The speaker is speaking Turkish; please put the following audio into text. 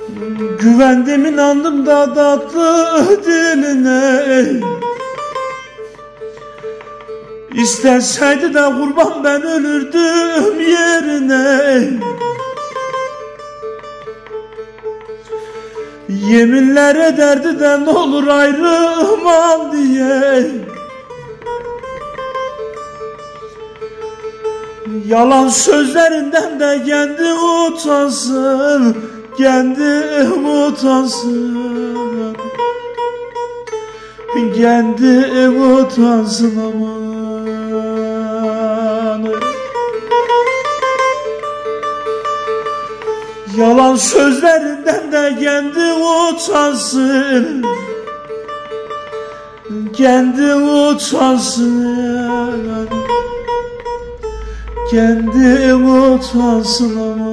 Güvendim inandım da tatlı diline. İstenseydi de kurban ben ölürdüm yerine. Yeminler ederdi de ne olur ayrılmam diye. Yalan sözlerinden de kendi utansın, kendi utansın, kendi utansın aman. Yalan sözlerinden de kendi utansın, kendi utansın, kendi utansın ama.